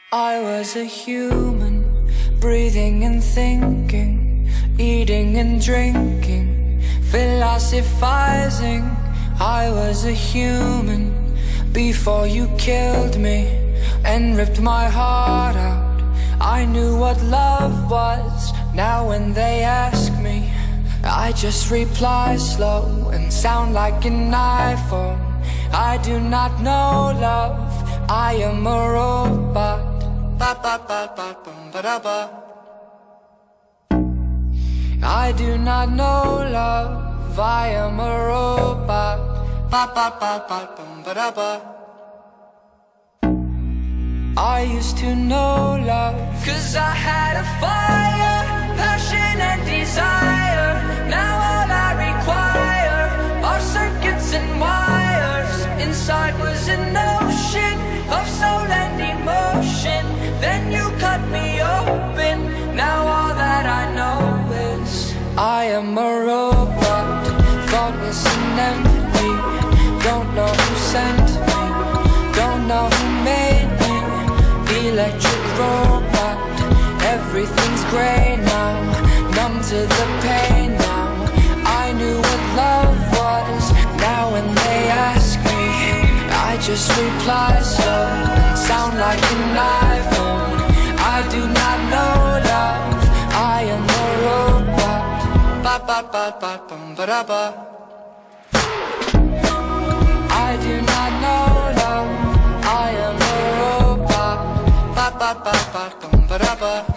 I was a human, breathing and thinking, eating and drinking, philosophizing. I was a human before you killed me and ripped my heart out. I knew what love was. Now when they ask me, I just reply slow and sound like an iPhone. I do not know love, I am a robot. I do not know love, I am a robot. I used to know love, 'cause I had a fire, passion and desire. Now all I require are circuits and wires. Inside was an ocean of soul and emotion. Then you cut me open. Now all that I know is I am a robot, thoughtless and empty. Don't know who sent me, don't know who made me. Electric robot, everything's grey now, numb to the pain now. I knew what love was. Now when they ask me, I just reply slow and sound like an iPhone. I do not know love, I am a robot. I do not know love, I am a robot.